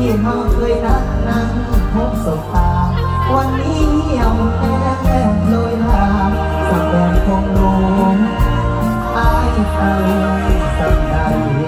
เราเคยนัดนั่งพบสบตาวันนี้เหี่ยวแห้งโรยลาสักแดงคงลงอายเอ่ยสักใด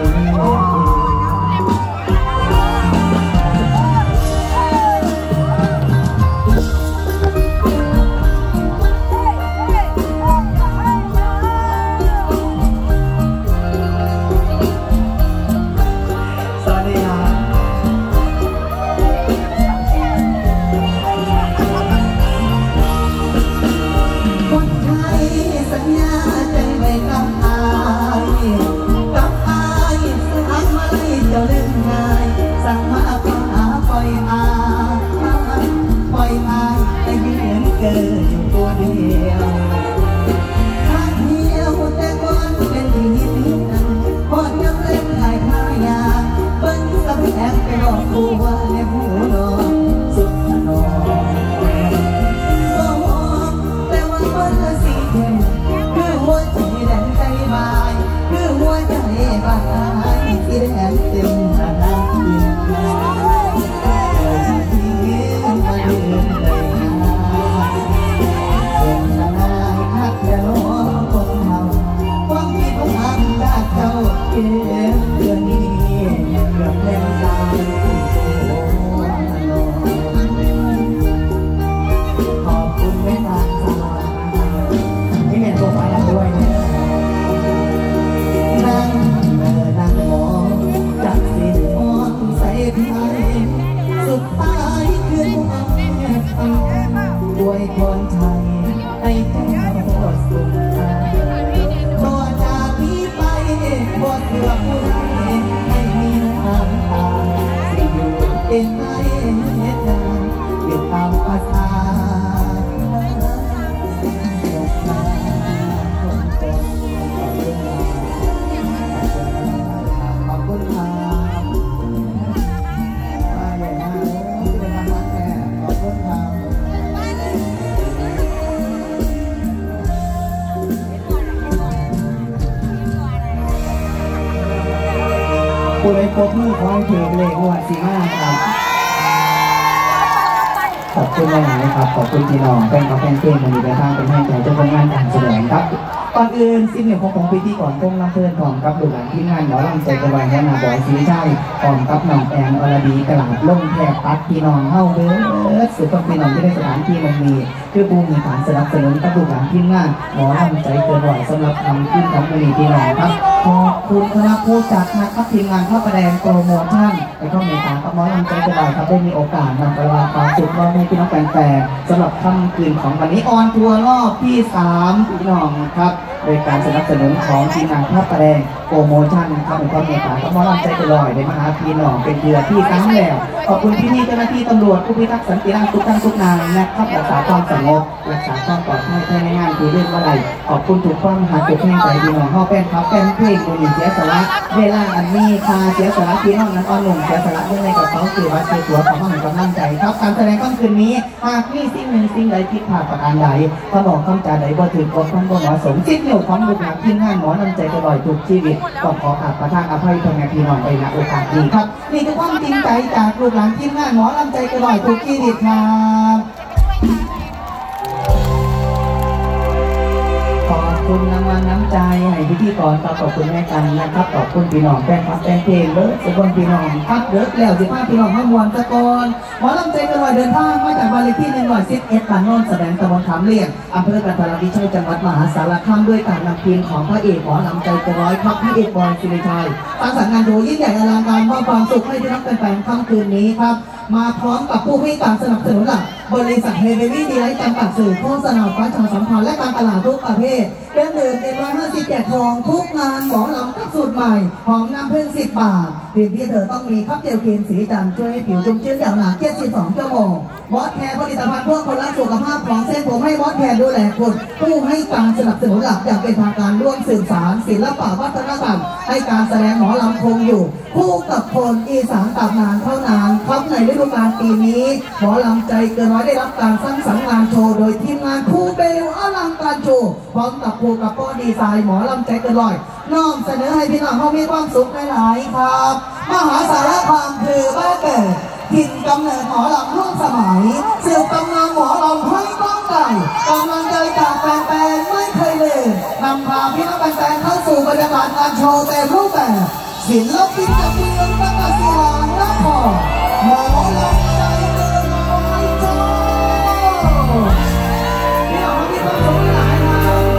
ผู้ใดพบมือขอให้ถือเลขงวด45ครับขอบคุณหลายนะครับขอบคุณพี่น้องแฟนคลับแฟนเพลงมันมีแต่ทางเป็นให้ใจเจ้าพนักงานการแสดงครับก่อนอื่นสิ่งหนึ่งของพิธีก่อนต้องรับเพื่อนของกับบุตรหลานที่งานหมอลำใจกระวายให้นาบอยสีชัยของกับน้องแอนอรดีกระหล่ำล่มแทบปัดพี่น้องเฮ้าเด้อสุดต้องพี่น้องที่ได้สถานที่มันมีคือภูมิฐานสนับสนุนกับบุตรหลานที่งานหมอลำใจเกินร้อยสำหรับทำขึ้นของมีพี่น้องครับขอบคุณคณะผู้จัดนะครับทีมงานข้าวประแดงโปรโมชั่นและก็มีการกับหมอลำใจกระวายครับได้มีโอกาสนำประวัติความสุขมาให้พี่น้องแฟนๆสำหรับค่ำคืนของวันนี้ออนทัวร์รอบที่3พี่น้องครับโดยการสนับสนุนของทีมงานภาพแสดงโปรโมชั่นนะครับเป็นความเมตตากับหมอลำใจกระลอยในมหาพี่น้องเป็นเดือนที่3แล้วขอบคุณพี่ๆเจ้าหน้าที่ตำรวจผู้พิทักษ์สันติราษฎร์ทุกท่านทุกนายนะครับรักษาความสงบรักษาความปลอดภัยภายในงานที่เรื่องว่าไรขอบคุณทุกความหาจุดแห่งใจพี่น้องเข้าแป้นครับแป้นเพลงคนหนึ่งเสียสละเวลาอันนี้คาเสียสละพี่น้องนั้นอ่อนลงเสียสละเรื่องในกับเขาคือวัดคือตัวของมันกำลังใจครับการแสดงค่ำคืนนี้หากมีสิ่งหนึ่งสิ่งใดผิดพลาดประการใดถ้าบอกคำจาใดบ่ถึงบ่ต้องบ่เหมาะสมจิตเหนี่ยวของบุญงานที่งานหมอนำใจกระลอยทุกชีวิตก็ขอประทานอภัยทางพี่น้องไปณโอกาสนี้ครับนี่คือความจริงใจจากลูกหลานทีมงานหมอนำใจกระลอยทุกชีวิตครับขอบคุณรางวัลน้ำใจให้พิธีกรขอบคุณแม่กันนะครับขอบคุณพี่น้องแฟนคลับแฟนเพลงเลิศทุกคนพี่น้องครับเลิศแล้ว15พี่น้องให้มวลตะกอนหมอลำใจกระลอยเดินทางมาจากบ้านเลขที่111บ้านโนนแสดงตำบลขามเลี่ยงอำเภอกันทรวิชัยจังหวัดมหาสารคามด้วยการนำทีมของพระเอกหมอลำใจกระลอยครับพระเอกบอยศิริชัยสร้างสรรค์งานโดยยิ่งใหญ่อลังการมอบความสุขให้พี่น้องแฟนๆค่ำคืนนี้ครับมาพร้อมกับผู้ให้การสนับสนุนหลักบริษัทเฮเบวี่ดีไลท์จำกัดสื่อโฆษณาประชาสัมพันธ์และการตลาดทุกประเภทเดือน150แจกทองทุกงานหมอลำกับสูตรใหม่หอมน้ำผึ้ง10 บาทเพียงที่เธอต้องมีคัพเจลครีมสีจันทร์ช่วยให้ผิวชุ่มชื้นอย่างหนา72 ชั่วโมงบอสแคร์ผลิตภัณฑ์เพื่อคนรักสุขภาพของเส้นผมให้บอสแคร์ดูแลคุณผู้ให้การสนับสนุนหลักอย่างเป็นทางการร่วมสื่อสารศิลปะวัฒนธรรมให้การแสดงหมอลำคงอยู่คู่กับคนอีสานตำนานเท่านานครับในฤดูกาลปีนี้หมอลำใจเกินร้อยได้รับการสร้างสรรค์งานโชว์โดยทีมงานครูเบลอลังการโชว์พร้อมกับครูกับป้อดีไซน์หมอลำใจเกินร้อยน้อมเสนอให้พี่น้องเขามีความสุขหลายๆครับมหาสารคามคือบ้านเกิดถิ่นกำเนิดหมอลำร่วมสมัยสืบตำนานหมอลำให้ต้องไก่กำลังใจจากแฟนๆไม่เคยลืมนำพาพี่น้องแฟนๆเข้าสู่บรรยากาศงานโชว์เต็มรูปแบบศิลปินจากเมืองตั้งแต่ศิลานครหมอลำใจเกินร้อยโชว์พี่น้องมีความสุขหลายครับ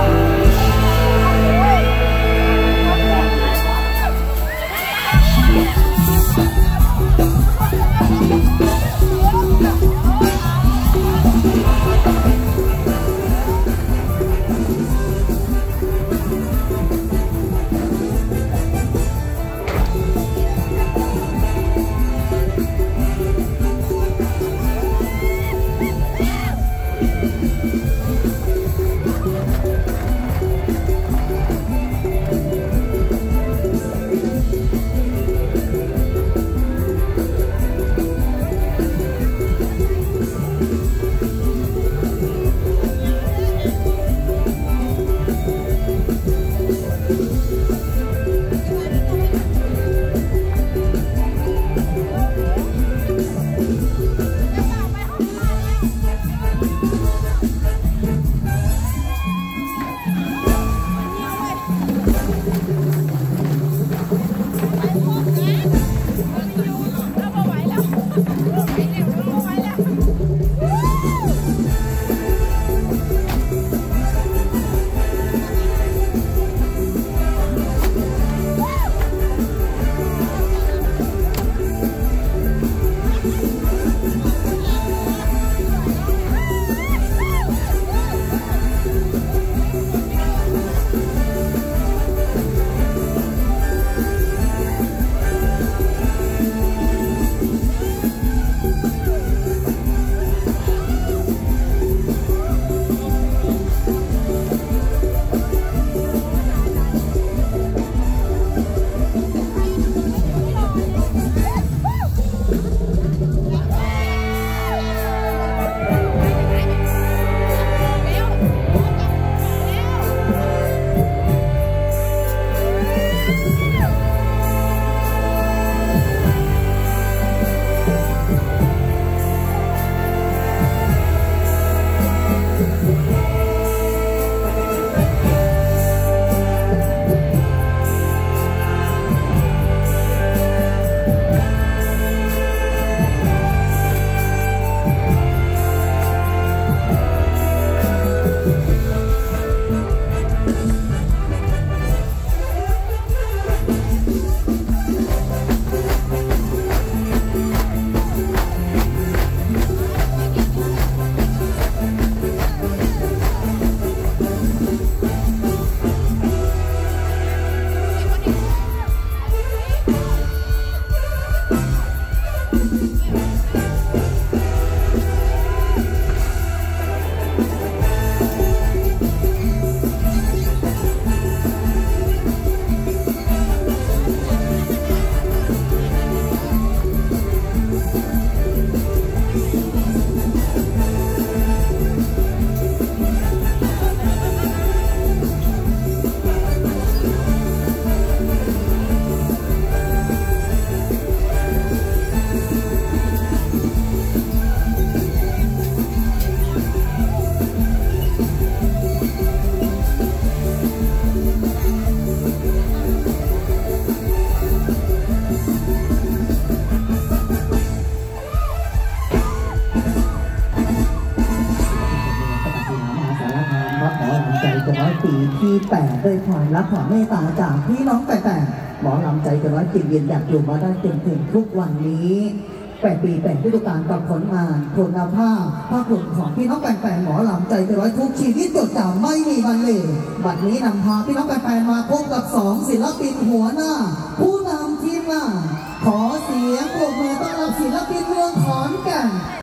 ปีที่8ด้วยความรักความเมตตาจากพี่น้องแต่หมอลำใจเกินร้อยกินเย็นอยากอยู่มาได้จนถึงทุกวันนี้8 ปี8ฤดูกาลกับผลงานคุณภาพภาคภูมิของพี่น้องแฟนหมอลำใจเกินร้อยทุกชีวิตจดจำไม่มีวันเลยบัดนี้นำพาพี่น้องแฟนมาพบกับ2ศิลปินหัวหน้าผู้นำทีมงานขอเสียงปรบมือต้อนรับศิลปินเมืองขอนแก่น